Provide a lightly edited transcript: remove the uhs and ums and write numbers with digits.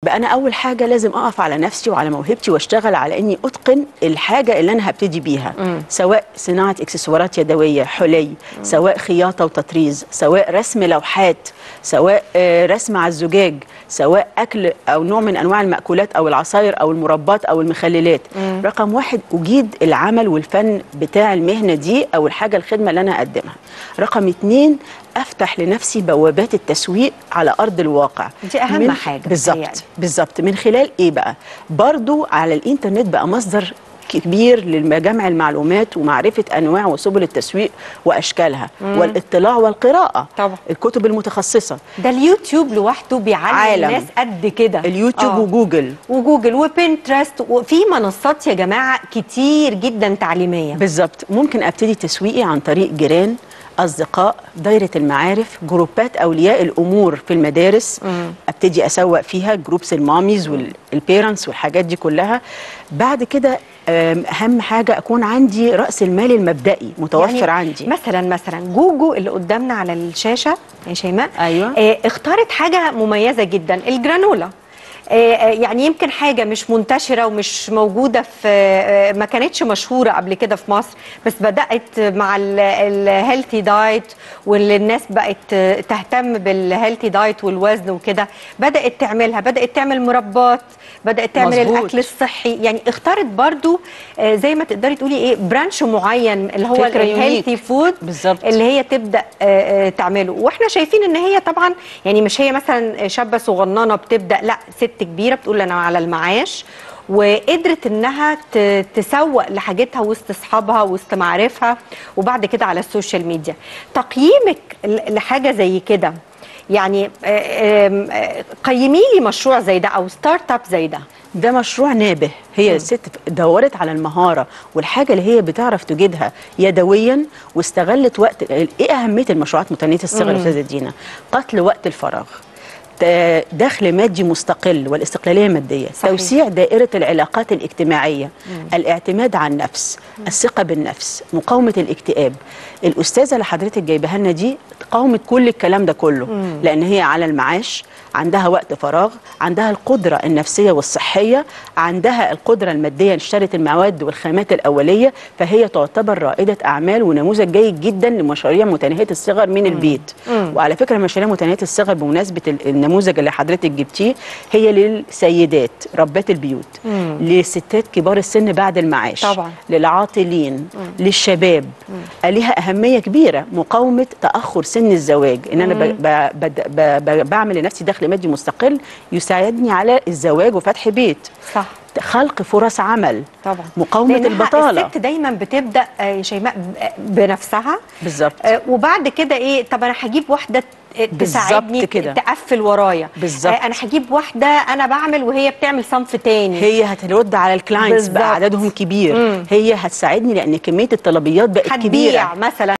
بقى انا اول حاجه لازم اقف على نفسي وعلى موهبتي واشتغل على اني اتقن الحاجه اللي انا هبتدي بيها، سواء صناعه اكسسوارات يدويه، حلي، سواء خياطه وتطريز، سواء رسم لوحات، سواء رسم على الزجاج، سواء اكل او نوع من انواع المأكولات او العصاير او المربات او المخللات. رقم واحد، اجيد العمل والفن بتاع المهنه دي او الحاجه الخدمه اللي انا هقدمها. رقم اتنين، افتح لنفسي بوابات التسويق على ارض الواقع. دي اهم حاجه بالظبط. من خلال ايه بقى؟ برضو على الانترنت بقى مصدر كبير لجمع المعلومات ومعرفه انواع وسبل التسويق واشكالها والاطلاع والقراءه. طبعا الكتب المتخصصه. ده اليوتيوب لوحده بيعلم الناس قد كده. اليوتيوب وجوجل وبنترست، وفي منصات يا جماعه كتير جدا تعليميه. بالظبط. ممكن ابتدي تسويقي عن طريق جيران، أصدقاء، دايرة المعارف، جروبات أولياء الأمور في المدارس. أبتدي أسوق فيها جروبس الماميز والبيرنتس والحاجات دي كلها. بعد كده أهم حاجة أكون عندي رأس المال المبدئي متوفر يعني عندي. مثلا جوجو اللي قدامنا على الشاشة يا شيماء، أيوة. اختارت حاجة مميزة جدا، الجرانولا. يعني يمكن حاجه مش منتشره ومش موجوده في ما كانتش مشهوره قبل كده في مصر، بس بدات مع الهيلثي دايت واللي الناس بقت تهتم بالهيلثي دايت والوزن وكده، بدات تعملها، بدات تعمل مربات، بدات تعمل مزبوط. الاكل الصحي. يعني اختارت برضو زي ما تقدري تقولي ايه، برانش معين اللي هو الهيلثي فود اللي هي تبدا تعمله. واحنا شايفين ان هي طبعا يعني مش هي مثلا شابه صغننه بتبدا، لا، ست كبيره بتقول انا على المعاش، وقدرت انها تسوق لحاجتها وسط اصحابها وسط معارفها وبعد كده على السوشيال ميديا. تقييمك لحاجه زي كده، يعني قيمي لي مشروع زي ده او ستارت اب زي ده. ده مشروع نابه. هي الست دورت على المهاره والحاجه اللي هي بتعرف تجيدها يدويا، واستغلت وقت. ايه اهميه المشروعات متناهيه الصغر يا استاذه دينا؟ قتل وقت الفراغ، دخل مادي مستقل والاستقلالية المادية، صحيح. توسيع دائرة العلاقات الاجتماعية، الاعتماد على النفس، الثقة بالنفس، مقاومة الاكتئاب. الأستاذة اللي حضرتك جايبها لنا دي قاومت كل الكلام ده كله، لأن هي على المعاش، عندها وقت فراغ، عندها القدرة النفسية والصحية، عندها القدرة المادية، اشترت المواد والخامات الأولية، فهي تعتبر رائدة أعمال ونموذج جيد جدا لمشاريع متناهية الصغر من البيت. وعلى فكرة مشاريع متناهية الصغر بمناسبة النموذج اللي حضرتك جبتيه هي للسيدات ربات البيوت، للستات كبار السن بعد المعاش طبعا، للعاطلين، للشباب. ليها أهمية كبيرة مقاومة تأخر سن الزواج، إن أنا بعمل لنفسي دخل مادي مستقل يساعدني على الزواج وفتح بيت. صح. خلق فرص عمل طبعا، مقاومة البطالة. الست دايما بتبدأ يا شيماء بنفسها بالظبط، وبعد كده ايه، طب انا هجيب واحدة تساعدني تقفل ورايا، انا هجيب واحده انا بعمل وهي بتعمل صنف تاني، هي هترد على الكلاينتس بقى عددهم كبير. هي هتساعدني لان كميه الطلبيات بقت كبيره. مثلا